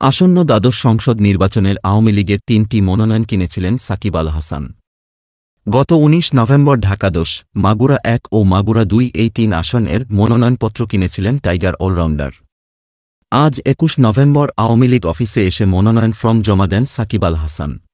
আসন্ন দ্বাদশ সংসদ নির্বাচনের আওয়ামী লীগের ৩টি মনোনয়ন কিনেছিলেন সাকিব আল হাসান। গত ১৯ নভেম্বর ঢাকা ১০, মাগুরা ১ ও মাগুরা ২ এই ৩ আসনের মনোনয়নপত্র কিনেছিলেন টাইগার অলরাউন্ডার। আজ ২১ নভেম্বর আওয়ামী লীগ অফিসে এসে মনোনয়ন ফর্ম জমা দেন সাকিব আল হাসান।